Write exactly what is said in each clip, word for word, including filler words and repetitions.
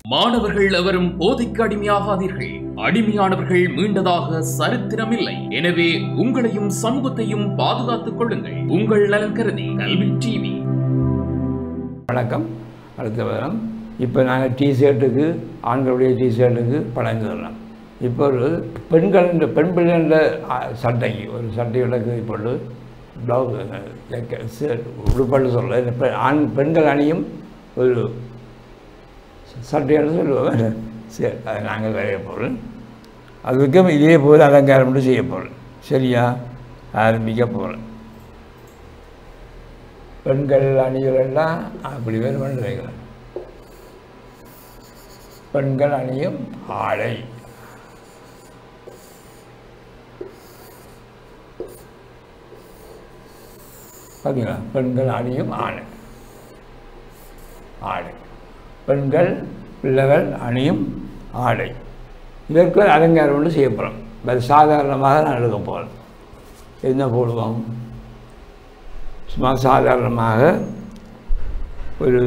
மாணவர்கள் எவரும் போதைக்கு அடிமையாகாதீர்கள். அடிமையானவர்கள் மீண்டதாக சரித்திரமில்லை. எனவே உங்களையும் சமூகத்தையும் பாதுகாத்துக் கொள்ளுங்கள். உங்கள் நலன் கருதி கல்வி டிவி. வணக்கம். அடுத்த வாரம் இப்போ நாங்கள் டிஷர்ட்டுக்கு ஆண்களுடைய டிஷர்ட்டுக்கு படம் சொல்லலாம். இப்போ ஒரு பெண்கள் பெண் பிள்ளைகள சட்டைக்கு ஒரு சட்டையோட போட்டு ப்ளவுஸ் உடுப்பாடு சொல்ல ஆண் பெண்கள் அணியும் ஒரு சட்டைன்னு சொல்லுவாங்க. சரி, அதை நாங்கள் வரைய போகிறோம். அதுக்கும் இதே போல் அலங்காரம் மட்டும் செய்ய போகிறோம். சரியா? ஆரம்பிக்க போகிறோம். பெண்கள் அணிகளெல்லாம் அப்படி வேறு பண்ணுறீங்களா? பெண்கள் அணியும் ஆடை. பார்த்தீங்களா? பெண்கள் அணியும் ஆடை ஆடை பெண்கள் பிள்ளைகள் அணியும் ஆடை. இதற்கு அலங்காரம் ஒன்று செய்ய போகிறோம். அது சாதாரணமாக நான் எழுத போகிறேன். என்ன போடுவோம்? சும்மா சாதாரணமாக ஒரு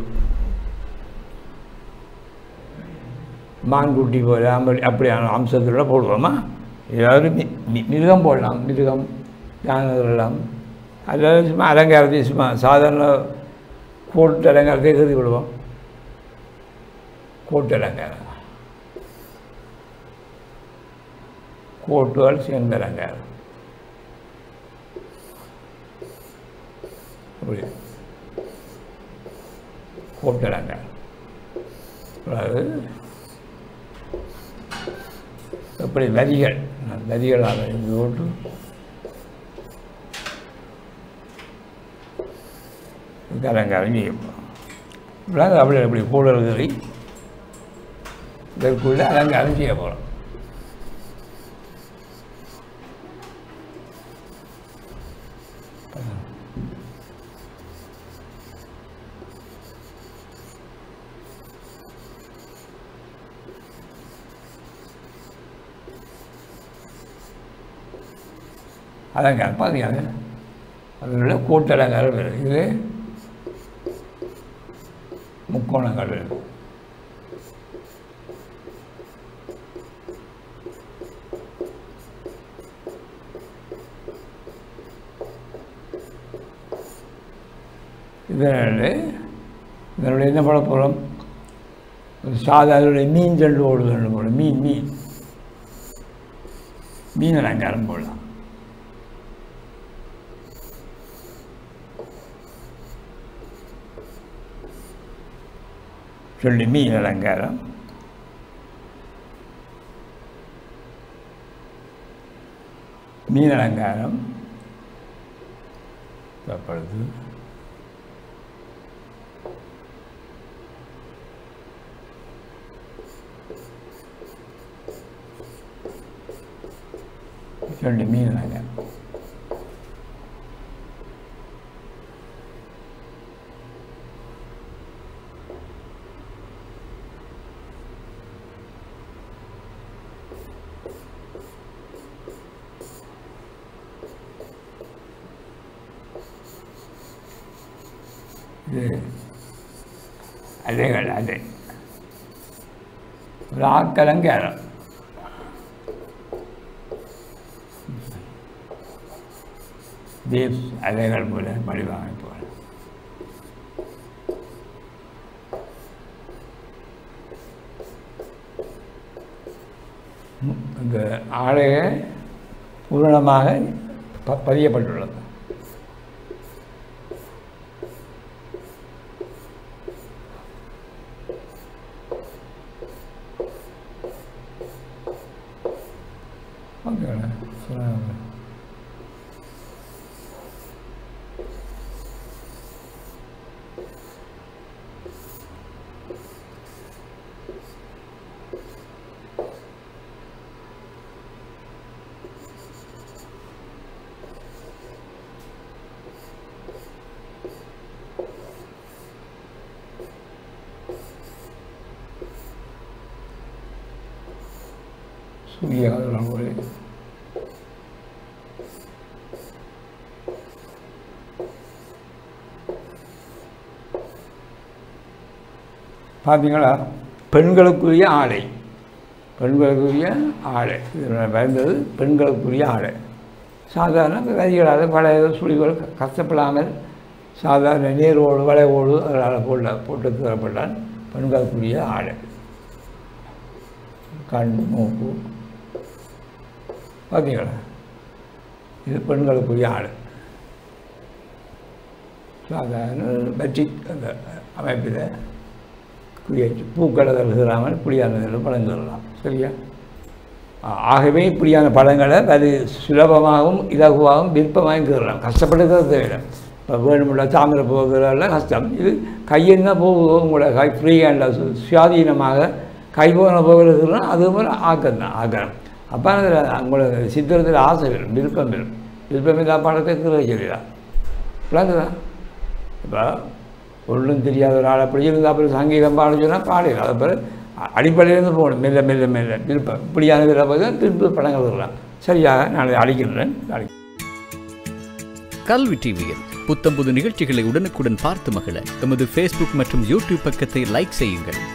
மான்குட்டி போல அப்படி அப்படியான அம்சத்தோட போடுவோமா? ஏதாவது மி மிருகம் போடலாம். மிருகம் யானதெல்லாம் அதாவது சும்மா அலங்காரத்தை சும்மா சாதாரண கோட்டு அலங்காரத்தை கருதி விடுவோம். கோட்டு அலங்காரம், கோட்டுகள் சேர்ந்த அலங்காரம். அப்படி கோட்டு அலங்காரம். அதாவது எப்படி வரிகள் வரிகளாக போட்டு அலங்காரம் செய்யப்போம். அப்படி அப்படி கூடல்களை இதற்குள்ள அலங்காரம் செய்ய போகிறோம். அலங்காரம் பார்த்தீங்க, அதனுள்ள கோட்டு அலங்காரம் வருது. இது முக்கோணங்கள் வருது. இதனால் இதனுடைய என்ன பண்ண போகிறோம்? சாதாரண மீன் செண்டு ஓடுதல் போடும். மீன் மீன் மீன் அலங்காரம் போடலாம். சொல்லி மீன் அலங்காரம். மீன் அலங்காரம் தப்படுது. சொல்லி மீன் அலங்காரம். இது அலைகள் அலை ஒரு ஆக்கலங்காரம். தேவ் அலைகள் போல வடிவாங்க போல. இந்த ஆடையை பூரணமாக ப பதியப்பட்டுள்ளது. சூரிய ஒரு பார்த்தீங்களா? பெண்களுக்குரிய ஆடை பெண்களுக்குரிய ஆடை இது பயந்தது பெண்களுக்குரிய ஆடை சாதாரண வரிகளால் பழைய சுழிகள் கஷ்டப்படாமல் சாதாரண நேரோடு வளைவோடு அதனால் போட போட்டு தரப்பட்டால் பெண்களுக்குரிய ஆடை கண் மூக்கு பார்த்தீங்களா இது பெண்களுக்குரிய ஆடை சாதாரண பெட்ஷீட் அந்த அமைப்பில் குடியாச்சு பூக்களை தருகிறாமல் இப்படியான படம் தரலாம் சரியா ஆகவே இப்படியான படங்களை அது சுலபமாகவும் இலகுவாகவும் விருப்பமாகவும் தரலாம் கஷ்டப்பட்டுக்கிறது தேவை இப்போ வேணுமுள்ள தாமிர போகிறதெல்லாம் கஷ்டம் இது கையென்ன போகுதோ உங்களோட கை ஃப்ரீ ஹேண்டில் சுயாதீனமாக கை போன போகிறதுனா அது மாதிரி ஆக்கம் தான் ஆக்கிரம் அப்போ அதில் உங்களோட சித்திரத்தில் ஆசை வரும் விருப்பம் வரும் விருப்பம் இல்லாத படத்தை கிரக சொல்லிடலாம் விளங்குதான் இப்போ ஒன்றும் தெரியாத ஒரு ஆள் அப்படி இருந்தால் அப்புறம் சங்கீதம் பாட சொன்னால் பாடிடும் அது பிறகு அடிப்படையிலேருந்து போகணும் மெல்ல மெல்ல மெல்ல விருப்பம் இப்படியான விருப்பம் திருப்பி படங்கள் வரலாம் சரியாக நான் அழிக்கின்றேன் அழி கல்வி டிவியில் புத்தம்புது நிகழ்ச்சிகளை உடனுக்குடன் பார்த்து மகிழ எமது ஃபேஸ்புக் மற்றும் யூடியூப் பக்கத்தை லைக் செய்யுங்கள்.